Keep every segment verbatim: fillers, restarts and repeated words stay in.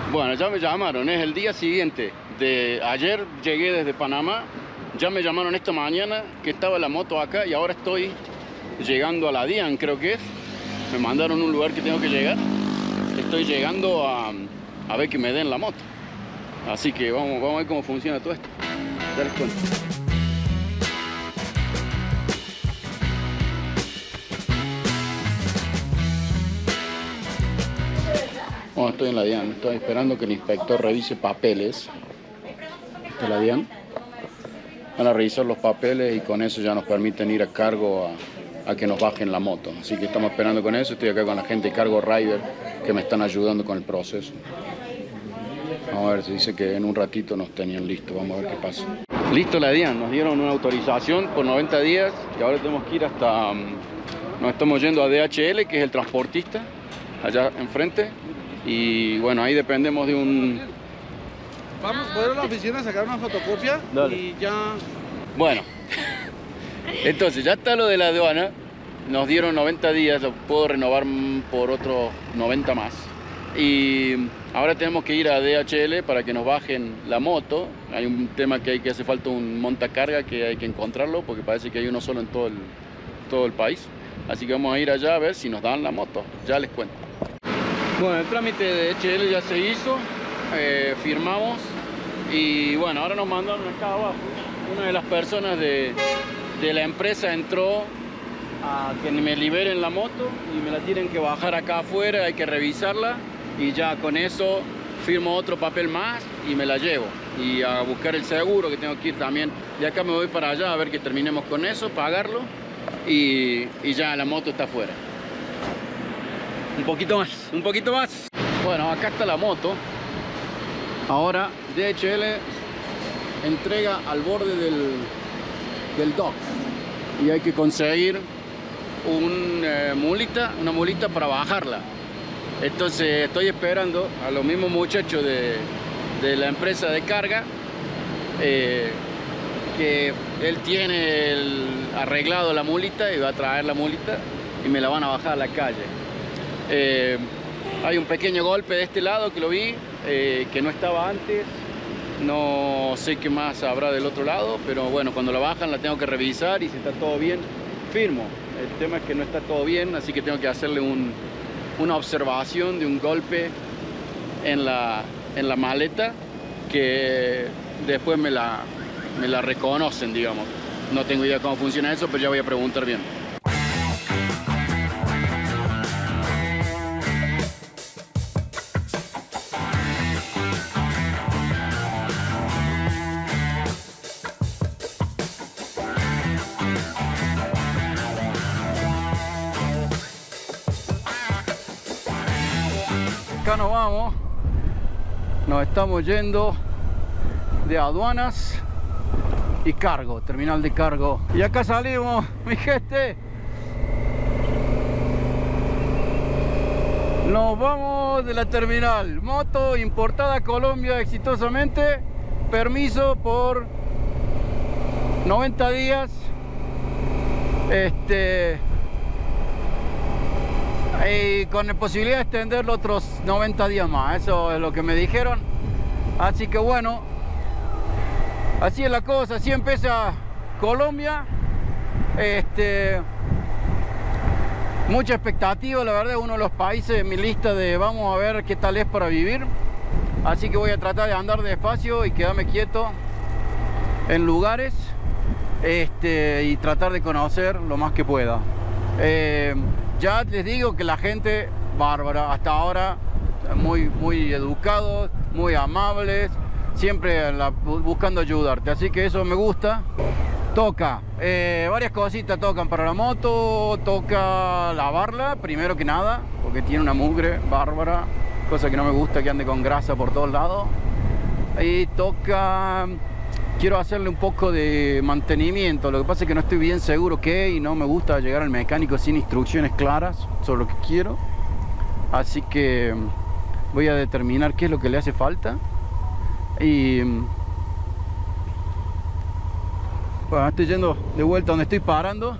Bueno, ya me llamaron, es el día siguiente. De ayer llegué desde Panamá, ya me llamaron esta mañana que estaba la moto acá y ahora estoy llegando a la DIAN, creo que es. Me mandaron un lugar que tengo que llegar. Estoy llegando a, a ver que me den la moto. Así que vamos, vamos a ver cómo funciona todo esto. Ya les cuento. Bueno, estoy en la DIAN, estoy esperando que el inspector revise papeles de la DIAN. Van a revisar los papeles y con eso ya nos permiten ir a cargo a, a que nos bajen la moto. Así que estamos esperando con eso. Estoy acá con la gente de Cargo Rider que me están ayudando con el proceso. Vamos a ver, se dice que en un ratito nos tenían listo. Vamos a ver qué pasa. Listo la DIAN, nos dieron una autorización por noventa días y ahora tenemos que ir hasta... Nos estamos yendo a D H L, que es el transportista, allá enfrente. Y bueno, ahí dependemos de un... Vamos, voy a ir a la oficina a sacar una fotocopia. Dale. Y ya... Bueno, entonces ya está lo de la aduana. Nos dieron noventa días, lo puedo renovar por otros noventa más. Y ahora tenemos que ir a D H L para que nos bajen la moto. Hay un tema que hay que hace falta un montacarga que hay que encontrarlo porque parece que hay uno solo en todo el, todo el país. Así que vamos a ir allá a ver si nos dan la moto. Ya les cuento. Bueno, el trámite de D H L ya se hizo, eh, firmamos y bueno, ahora nos mandaron acá abajo. Una de las personas de, de la empresa entró a que me liberen la moto y me la tienen que bajar acá afuera, hay que revisarla y ya con eso firmo otro papel más y me la llevo. Y a buscar el seguro que tengo que ir también. De acá me voy para allá a ver que terminemos con eso, pagarlo y, y ya la moto está afuera. Un poquito más, un poquito más. Bueno, acá está la moto. Ahora D H L entrega al borde del, del dock. Y hay que conseguir un, eh, mulita, una mulita para bajarla. Entonces estoy esperando a los mismos muchachos de, de la empresa de carga. Eh, que él tiene el, arreglado la mulita y va a traer la mulita y me la van a bajar a la calle. Eh, hay un pequeño golpe de este lado que lo vi, eh, que no estaba antes. No sé qué más habrá del otro lado, pero bueno, cuando la bajan la tengo que revisar y si está todo bien, firmo. El tema es que no está todo bien, así que tengo que hacerle un, una observación de un golpe en la, en la maleta que después me la, me la reconocen, digamos. No tengo idea cómo funciona eso, pero ya voy a preguntar bien. Acá nos vamos, nos estamos yendo de aduanas y cargo, terminal de cargo. Y acá salimos, mi gente. Nos vamos de la terminal. Moto importada a Colombia exitosamente. Permiso por noventa días. Este... Y con la posibilidad de extenderlo otros noventa días más. Eso es lo que me dijeron. Así que bueno, así es la cosa, así empieza Colombia. Este, mucha expectativa, la verdad, uno de los países en mi lista de vamos a ver qué tal es para vivir. Así que voy a tratar de andar despacio y quedarme quieto en lugares, este, y tratar de conocer lo más que pueda. Eh, ya les digo que la gente bárbara, hasta ahora muy, muy educados, muy amables, siempre la, buscando ayudarte, así que eso me gusta. Toca, eh, varias cositas tocan para la moto. Toca lavarla, primero que nada, porque tiene una mugre bárbara, cosa que no me gusta que ande con grasa por todos lados. Y toca, quiero hacerle un poco de mantenimiento, lo que pasa es que no estoy bien seguro qué, y no me gusta llegar al mecánico sin instrucciones claras sobre lo que quiero. Así que voy a determinar qué es lo que le hace falta. Y bueno, estoy yendo de vuelta donde estoy parando.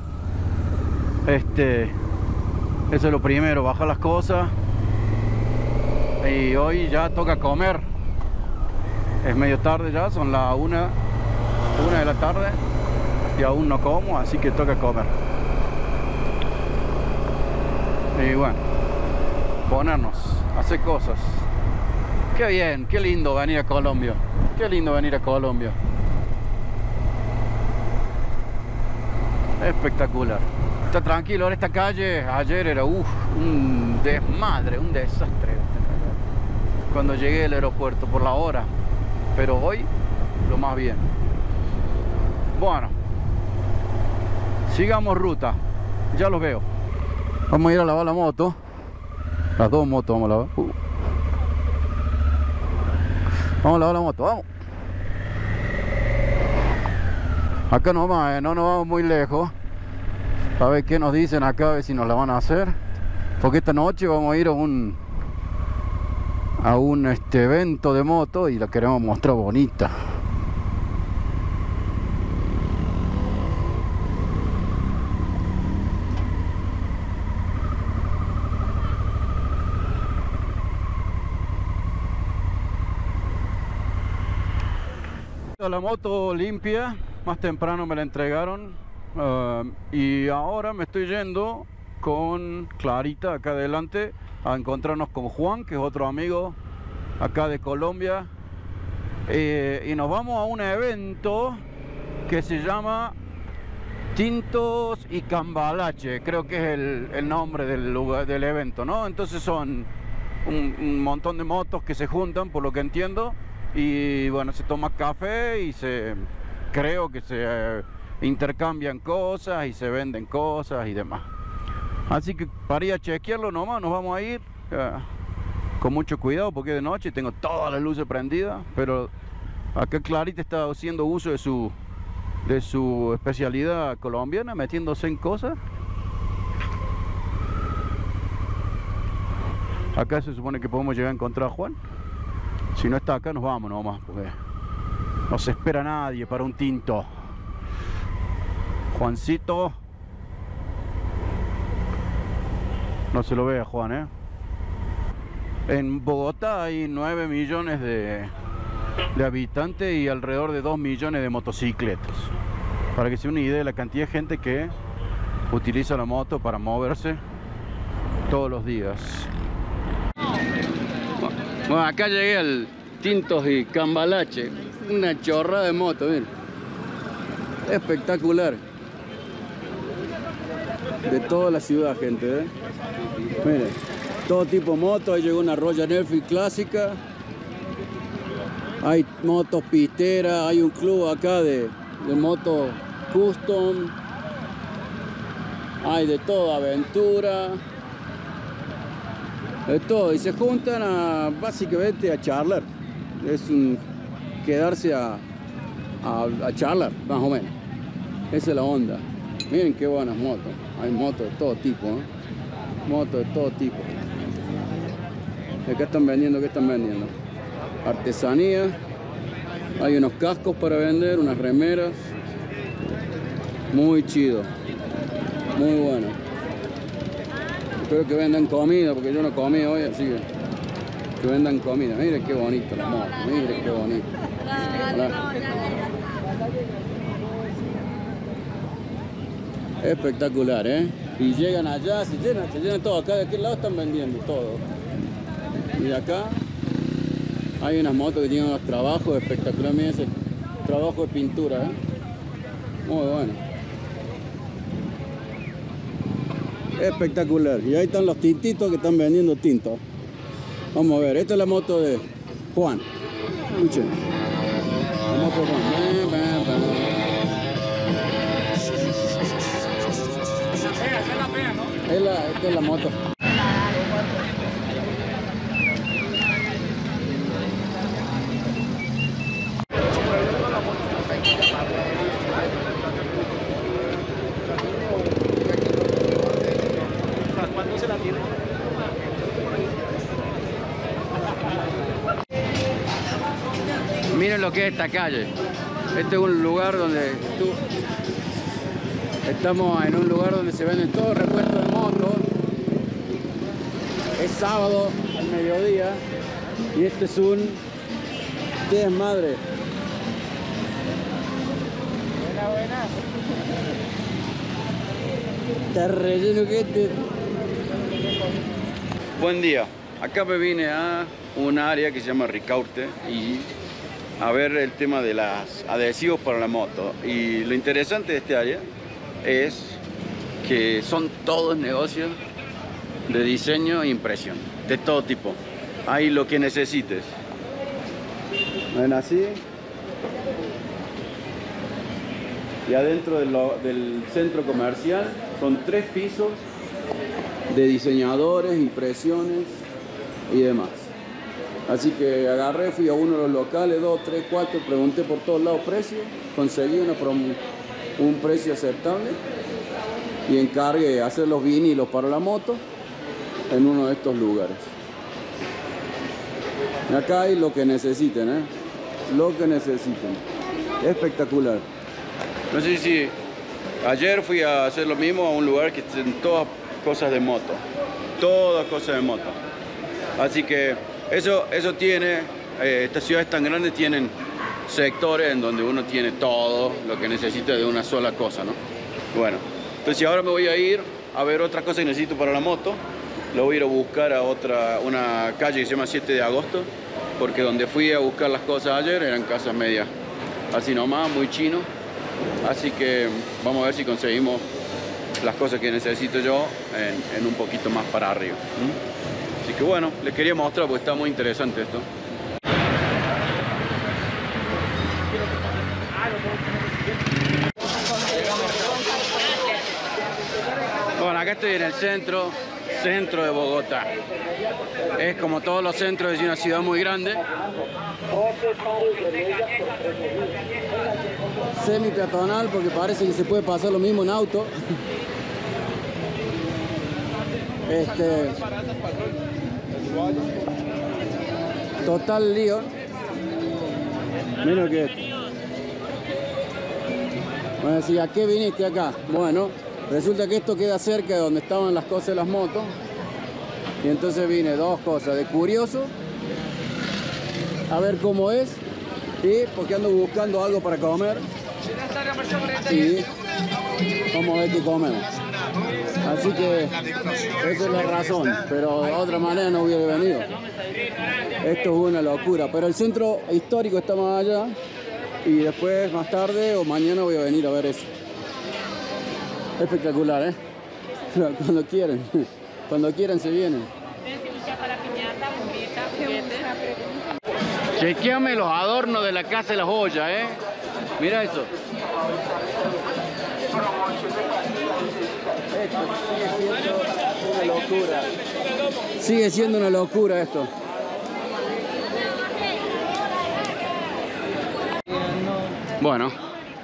Este, eso es lo primero, bajar las cosas. Y hoy ya toca comer. Es medio tarde ya, son las una, una de la tarde y aún no como, así que toca comer. Y bueno, ponernos, hacer cosas. Qué bien, qué lindo venir a Colombia. Qué lindo venir a Colombia. Espectacular. Está tranquilo en esta calle. Ayer era uf, un desmadre, un desastre. Cuando llegué al aeropuerto por la hora. Pero hoy, lo más bien. Bueno, sigamos ruta. Ya los veo. Vamos a ir a lavar la moto. Las dos motos vamos a lavar. Uh. Vamos a lavar la moto, vamos. Acá nomás, eh, no nos vamos muy lejos. A ver qué nos dicen acá, a ver si nos la van a hacer. Porque esta noche vamos a ir a un a un este evento de moto y la queremos mostrar bonita. La moto limpia, más temprano me la entregaron, uh, y ahora me estoy yendo con Clarita acá adelante a encontrarnos con Juan, que es otro amigo acá de Colombia, eh, y nos vamos a un evento que se llama Tintos y Cambalache, creo que es el, el nombre del, lugar, del evento, ¿no? Entonces son un, un montón de motos que se juntan, por lo que entiendo. Y bueno, se toma café y se creo que se eh, intercambian cosas y se venden cosas y demás. Así que para ir a chequearlo nomás nos vamos a ir eh, con mucho cuidado porque es de noche y tengo todas las luces prendidas. Pero acá Clarita está haciendo uso de su de su especialidad colombiana, metiéndose en cosas. Acá se supone que podemos llegar a encontrar a Juan. Si no está acá nos vamos nomás, porque no se espera nadie para un tinto. Juancito. No se lo ve a Juan, ¿eh? En Bogotá hay nueve millones de, de habitantes y alrededor de dos millones de motocicletas. Para que se una idea de la cantidad de gente que utiliza la moto para moverse todos los días. Bueno, acá llegué al Tintos y Cambalache, una chorrada de moto, miren. Espectacular. De toda la ciudad, gente, ¿eh? Miren, todo tipo de motos. Ahí llegó una Royal Enfield clásica. Hay motos pisteras, hay un club acá de, de motos custom. Hay de todo, aventura. De todo, y se juntan a, básicamente a charlar. Es un quedarse a, a, a charlar, más o menos. Esa es la onda. Miren qué buenas motos. Hay motos de todo tipo, ¿eh? Motos de todo tipo. Acá están vendiendo, ¿qué están vendiendo? Artesanía. Hay unos cascos para vender, unas remeras. Muy chido. Muy bueno. Espero que vendan comida, porque yo no comí hoy, así que que vendan comida. Miren qué bonito la moto, miren qué bonito. Hola. Espectacular, ¿eh? Y llegan allá, se llenan, se llenan todo. Acá de aquel lado están vendiendo todo. Y de acá hay unas motos que tienen unos trabajos espectaculares. Miren ese trabajo de pintura, ¿eh? Muy bueno. Espectacular. Y ahí están los tintitos que están vendiendo tintos. Vamos a ver, esta es la moto de Juan. Escuchen. La moto de Juan. Es la, esta es la moto. ¿Cuándo se la tiene? Miren lo que es esta calle. Este es un lugar donde tú... Estamos en un lugar donde se venden todos repuestos de motos. Es sábado al mediodía. Y este es un desmadre. Buena, buena. Está relleno que este. Buen día. Acá me vine a un área que se llama Ricaurte y a ver el tema de los adhesivos para la moto. Y lo interesante de este área es que son todos negocios de diseño e impresión, de todo tipo. Hay lo que necesites. ¿Ven así? Y adentro de lo, del centro comercial son tres pisos de diseñadores, impresiones y demás. Así que agarré, fui a uno de los locales, dos, tres, cuatro, pregunté por todos lados precios, conseguí una prom- un precio aceptable y encargué hacer los vinilos para la moto en uno de estos lugares. Y acá hay lo que necesiten, ¿eh? Lo que necesiten. Espectacular. No sé si ayer fui a hacer lo mismo a un lugar que tiene todas cosas de moto. Todas cosas de moto. Así que eso, eso tiene, eh, estas ciudades tan grandes tienen sectores en donde uno tiene todo lo que necesita de una sola cosa, ¿no? Bueno, entonces ahora me voy a ir a ver otra cosa que necesito para la moto. Lo voy a ir a buscar a otra, una calle que se llama siete de agosto, porque donde fui a buscar las cosas ayer eran casas medias así nomás, muy chino. Así que vamos a ver si conseguimos las cosas que necesito yo en, en un poquito más para arriba. ¿Mm? Así que bueno, les quería mostrar porque está muy interesante esto. Bueno, acá estoy en el centro, centro de Bogotá. Es como todos los centros de una ciudad muy grande. Semi peatonal porque parece que se puede pasar lo mismo en auto. Este, total lío. Mira que. Bueno, decir, ¿a qué viniste acá? Bueno, resulta que esto queda cerca de donde estaban las cosas de las motos. Y entonces vine dos cosas, de curioso, a ver cómo es, y porque ando buscando algo para comer. Y vamos a ver qué comemos. Así que esa es la razón, pero de otra manera no hubiera venido. Esto es una locura, pero el centro histórico está más allá y después más tarde o mañana voy a venir a ver eso. Espectacular, ¿eh? Cuando quieren, cuando quieran se vienen. Chequeame los adornos de la Casa de las Ollas, ¿eh? Mira eso. Esto sigue siendo una locura. Sigue siendo una locura esto. Bueno,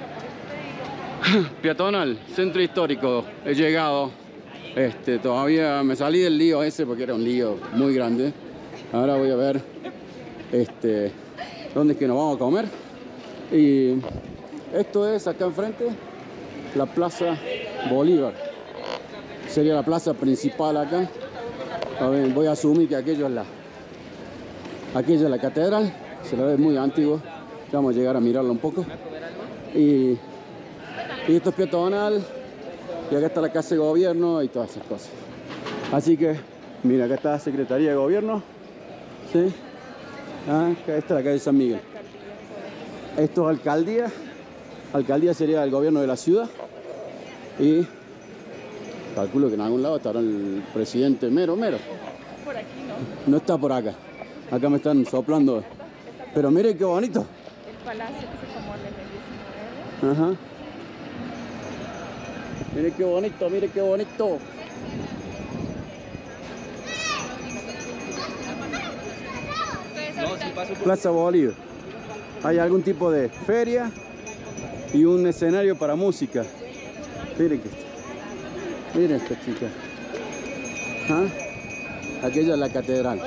peatonal, centro histórico, he llegado. Este, todavía me salí del lío ese porque era un lío muy grande. Ahora voy a ver este, dónde es que nos vamos a comer. Y esto es acá enfrente, la Plaza Bolívar. Sería la plaza principal acá. A ver, voy a asumir que aquello es la, aquello es la catedral. Se la ve muy antiguo. Vamos a llegar a mirarlo un poco. Y, y esto es peatonal. Y acá está la Casa de Gobierno y todas esas cosas. Así que, mira, acá está la Secretaría de Gobierno. ¿Sí? Ah, acá está la calle San Miguel. Esto es alcaldía. Alcaldía sería el gobierno de la ciudad. Y calculo que en algún lado estará el presidente Mero Mero. Por aquí no. No está por acá. Acá me están soplando. Pero miren qué bonito. El palacio que se tomó en el diecinueve. Ajá. Miren qué bonito, miren qué bonito. Plaza Bolívar. Hay algún tipo de feria y un escenario para música. Miren que miren esta chica. ¿Ah? Aquella es la catedral.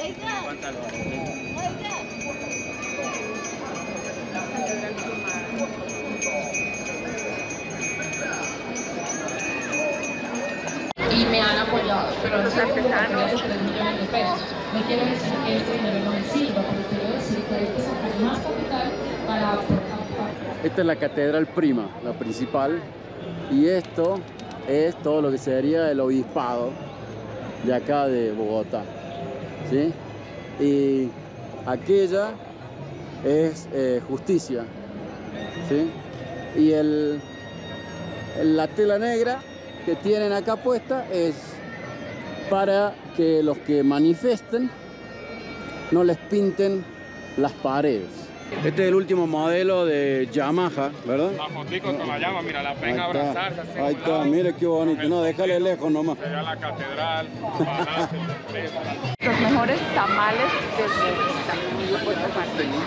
Y me han apoyado, pero no sé cómo tres millones de pesos. No quiero decir que este dinero no me sirva, pero quiero decir que hay que sacar más capital para aportar. Esta es la catedral prima, la principal, y esto es todo lo que sería el obispado de acá de Bogotá, ¿sí? Y aquella es eh, justicia, ¿sí? Y el, el- la tela negra que tienen acá puesta es para que los que manifiesten no les pinten las paredes. Este es el último modelo de Yamaha, ¿verdad? La fotico con la llama, mira, la Ahí ven a está, abrazarse. así a ahí un está, lado. mire qué bonito, no, déjale lejos nomás. Allá la catedral, palacio, empresa. Los mejores tamales de Bogotá.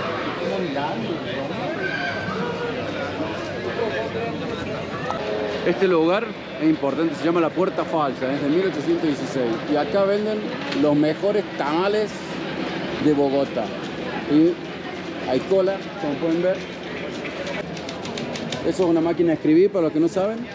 Este lugar es importante, se llama La Puerta Falsa, es de mil ochocientos dieciséis. Y acá venden los mejores tamales de Bogotá. Y hay cola, como pueden ver. Eso es una máquina de escribir, para los que no saben.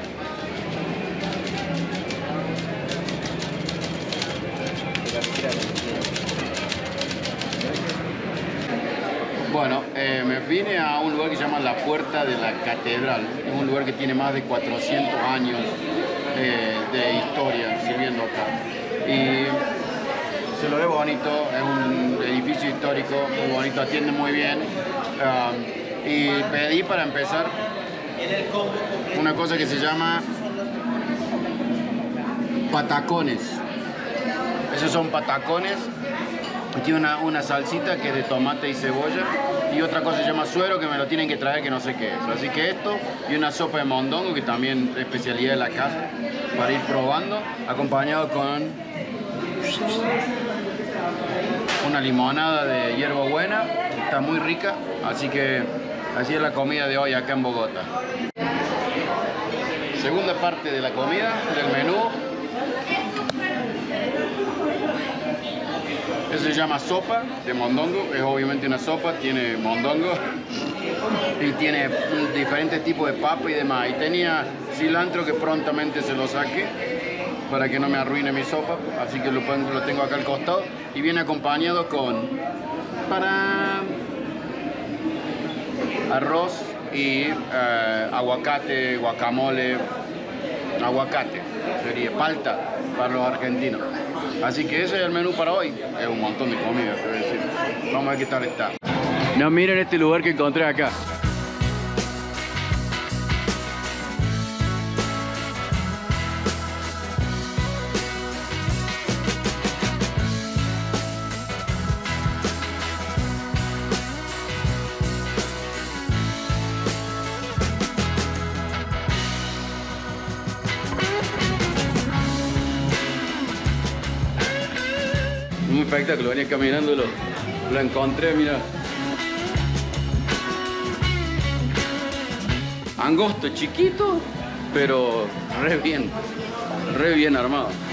Bueno, eh, me vine a un lugar que se llama La Puerta de la Catedral. Es un lugar que tiene más de cuatrocientos años eh, de historia sirviendo acá. Y se lo ve bonito, es un edificio histórico, muy bonito, atiende muy bien. Um, y pedí para empezar una cosa que se llama patacones. Esos son patacones. Tiene una, una salsita que es de tomate y cebolla y otra cosa se llama suero que me lo tienen que traer que no sé qué es. Así que esto y una sopa de mondongo que también es especialidad de la casa para ir probando, acompañado con una limonada de hierbabuena, está muy rica, así que así es la comida de hoy acá en Bogotá. Segunda parte de la comida, del menú. Eso se llama sopa de mondongo, es obviamente una sopa, tiene mondongo y tiene diferentes tipos de papa y demás. Y tenía cilantro que prontamente se lo saqué para que no me arruine mi sopa, así que lo, lo tengo acá al costado. Y viene acompañado con para arroz y eh, aguacate, guacamole, aguacate, sería palta para los argentinos. Así que ese es el menú para hoy. Es un montón de comida, te voy a decir. Vamos a ver qué tal está. No, miren este lugar que encontré acá. Un espectáculo, venía caminando, lo, lo encontré, mira. Angosto, chiquito, pero re bien, re bien armado.